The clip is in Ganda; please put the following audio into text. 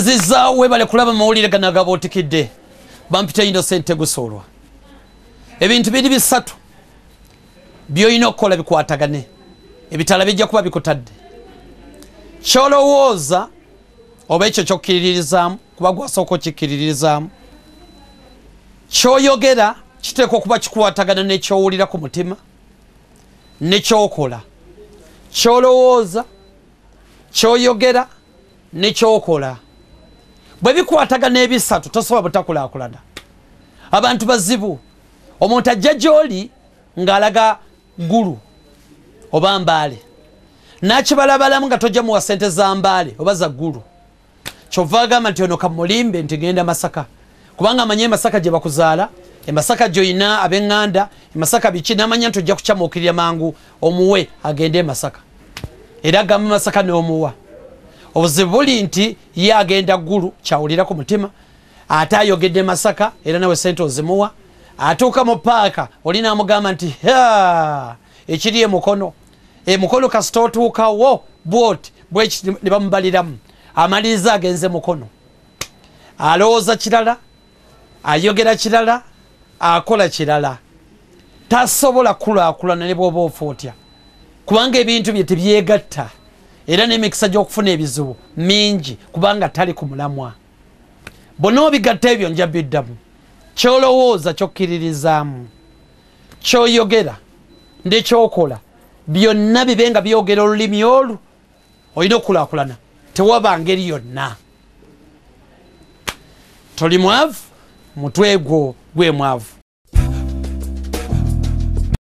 Nziza webale kulaba mawulire ganaga Bukedde bampita Innocent Tegusolwa ebintu biri bisatu byoyina okukola bikwatagane ebitala bijja kuba bikutadde kyolowooza oba ekyo kyokkiririzaamu kuba gwasooka okikkiririzaamu kyoyogera kiteekwa okuba kikwatagana n'ekyowulira ku mutima n'ekyokola kyolowooza kyoyogera n'ekyokola bwe bikwatagana ebisatu tosobola butakulakulana abantu bazibu omuntu ajja gy'oli ng'alaga gulu oba mbaale n'akibalabalamu nga tojja muwa sente za mbaale oba za gulu kyova agamba nti ono kamulimbe nti genda Masaka kubanga amanye Masaka gye bakuzaala Masaka gy'oyina ab'eŋŋanda Masaka biki n'amanya nti ojja kucamuukirira mangu omuwe agende Masaka era agamba Masaka n'omuwa obuzibu buli nti ye agenda ggulu kyawulira ku mutima ate ayogedde Masaka era nawe sente ozimuwa atuuka mu paaka oli n'amugamba nti ekiri emukono kasita otuukawo bwoti bweki ne bamubaliramu amaliriza agenze mukono alowooza kirala ayogera kirala akola kirala tasobola kulaakulana ne bw'oba ofa otya kubanga ebintu bye tebyegatta era n'emikisa gy'okufuna ebizibu mingi kubanga tali ku mulamwa bonna obigatta ebyo nja biddamu kyolowooza kyokkiririzaamu kyoyogera ndekyokola byonna bibe nga byogera olulimi olwo olina okulaakulana tewaba ngeri yonna toli mwavu mutwe gwo gwe mwavu